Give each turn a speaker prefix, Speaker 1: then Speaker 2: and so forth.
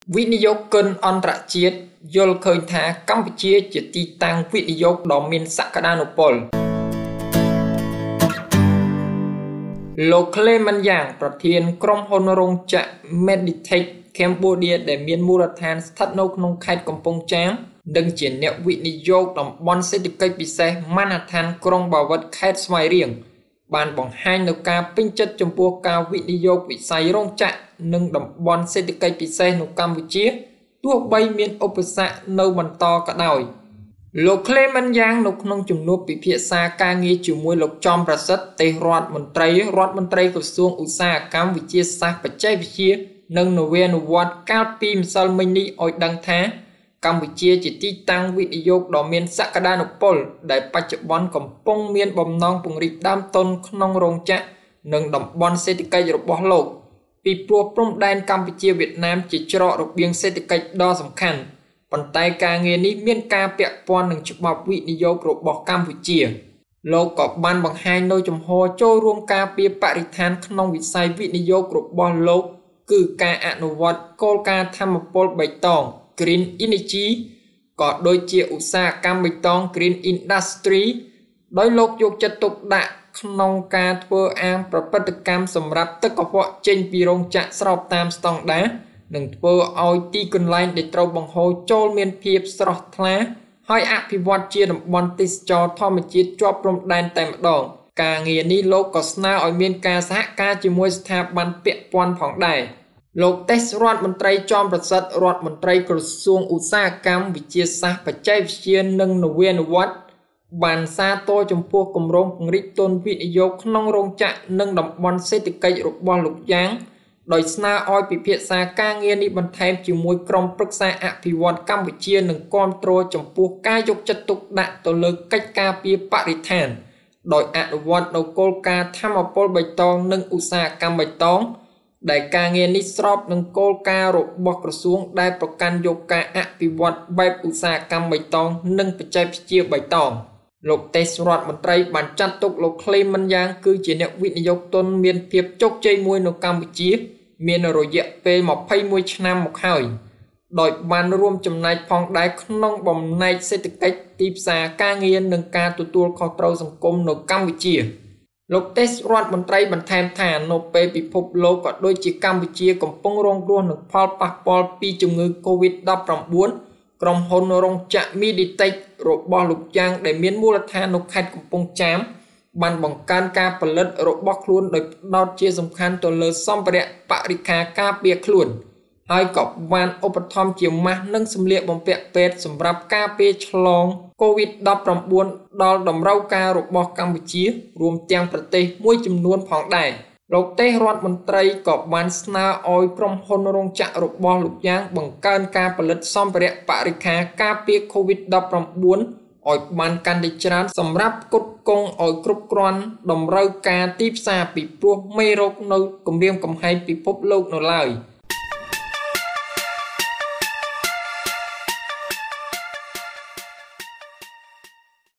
Speaker 1: វិនិយោគិនអន្តរជាតិយល់ឃើញថាកម្ពុជាជាទីតាំងវិនិយោគដ៏មានសក្តានុពលលោក Clement យ៉ាងប្រធានក្រុមហ៊ុនរោងចក្រ MEDTECS Cambodia ដែលមានមូលដ្ឋានស្ថិតនៅក្នុងខេត្តកំពង់ចាមនិងជាអ្នកវិនិយោគតំបន់សេដ្ឋកិច្ចពិសេសមណ្ឌដ្ឋានក្រុងបាវិតខេត្តស្វាយរៀងបានបង្ហាញនូវការពេញចិត្តចំពោះការវិនិយោគវិស័យរោងចក្រនិងតំបន់សេដ្ឋកិច្ចពិសេសនៅកម្ពុជាទោះបីមានឧបសគ្គនៅបន្តក៏ដោយលោក Clement យ៉ាងនៅក្នុងជំនួបពិភាក្សាការងារជាមួយលោកចំប្រសិទ្ធទេរដ្ឋមន្ត្រីក្រសួងឧស្សាហកម្មវិទ្យាសាស្ត្របច្ចេកវិទ្យានិងនវានុវត្តន៍កាលពីម្សិលមិញនេះឲ្យដឹងថាកម្ពុជាជាទីតាំងវិនិយោគដ៏មានសក្តានុពលដែលបច្ចុប្បន្នកំពុងមានបំណងពង្រីកដើមទុនក្នុងរោងចក្រនិងតំបន់សេដ្ឋកិច្ចរបស់លោកពីព្រោះព្រំដែនកម្ពុជាវៀតណាមជាច្រករបៀងសេដ្ឋកិច្ចដ៏សំខាន់ប៉ុន្តែការងារនេះមានការពាក់ព័ន្ធនឹងច្បាប់វិនិយោគរបស់កម្ពុជាលោកក៏បានបង្ហាញនូវចំហចូលរួមការពារបរិស្ថានក្នុងវិស័យវិនិយោគរបស់លោកគឺការអនុវត្តគោលការណ៍ថាមពលបៃតង Green Energy ក៏ដូចជាឧស្សាហកម្មបៃតង Green Industry ដោយលោកយកចិត្តទុកដាក់ក្នុងការធ្វើអាងប្រតិកម្មសម្រាប់ទឹកកខ្វក់ចេញពីរោងចក្រស្របតាមស្តង់ដារនិងធ្វើឲ្យទីកន្លែងដែលត្រូវបង្ហូរចូលមានភាពស្រស់ថ្លាហើយអភិវឌ្ឍជាតំបន់ទេសចរណ៍ធម្មជាតិជាប់ព្រំដែនតែម្ដងការងារនេះលោកក៏ស្នើឲ្យមានការសហការជាមួយស្ថាប័នពាក់ព័ន្ធផងដែរលោកទេសរដ្ឋមន្ត្រីចំប្រសិទ្ធរដ្ឋមន្ត្រីក្រសួងឧស្សាហកម្មវិទ្យាសាស្ត្របច្ចេកវិទ្យានិងនវានុវត្តន៍បានសាទរចំពោះគម្រោងពង្រីកទុនវិនិយោគក្នុងរោងចក្រនិងតំបន់សេដ្ឋកិច្ចរបស់លោកយ៉ាងដោយស្នើឲ្យពិភាក្សាការងារនេះបន្ថែមជាមួយក្រុមប្រឹក្សាអភិវឌ្ឍកម្ពុជានិងគាំទ្រចំពោះការយកចិត្តទុកដាក់ទៅលើកិច្ចការពារបរិស្ថានដោយអនុវត្តនូវគោលការណ៍ថាមពលបៃតងនិងឧស្សាហកម្មបៃតងដែលការងារនេះស្របនឹងគោលការណ៍របស់ក្រសួងដែលប្រកាន់យកការអភិវឌ្ឍបែបឧស្សាហកម្មបៃតងនិងបច្ចេកវិទ្យាបៃតងលោកទេសរដ្ឋមន្ត្រីបានចាត់ទុកលោក Clement យ៉ាងគឺជាអ្នកវិនិយោគទុនមានភាពជោគជ័យមួយនៅកម្ពុជាមានរយៈពេល21ឆ្នាំមកហើយដោយបានរួមចំណែកផងដែរក្នុងបំណែកសេដ្ឋកិច្ចទីផ្សារការងារនិងការទទួលខុសត្រូវសង្គមនៅកម្ពុជាលោកទេសរដ្ឋមន្ត្រីបន្ថែមថានៅពេលពិភពលោកក៏ដូចជាកម្ពុជាកំពុងរងគ្រោះនឹងផលប៉ះពាល់ពីជំងឺ COVID-19 ក្រុមហ៊ុនរោងចក្រ MEDTECS របស់លោកយ៉ាងដែលមានមូលដ្ឋាននៅខេត្តកំពង់ចាមបានបង្កើនការផលិតរបស់ខ្លួនដោយផ្ដោតជាសំខាន់ទៅលើសម្ភារៈបរិក្ខារការពារខ្លួនហើយក៏បានឧបត្ថម្ភជាម៉ាស់និងសម្លៀកបំពាក់ពេទ្យសម្រាប់ការពារឆ្លង COVID-19 ដល់តម្រូវការរបស់កម្ពុជារួមទាំងប្រទេសមួយចំនួនផងដែរលោកទេសរដ្ឋមន្ត្រីក៏បានស្នើឲ្យក្រុមហ៊ុនរោងចក្ររបស់លោកយ៉ាងបង្កើនការផលិតសម្ភារៈបរិក្ខារការពារ COVID-19 ឲ្យបានកាន់តែច្រើនសម្រាប់ផ្គត់ផ្គង់ឲ្យគ្រប់គ្រាន់តម្រូវការទីផ្សារពីព្រោះមេរោគនៅគំរាមកំហែងពិភពលោកនៅឡើយ។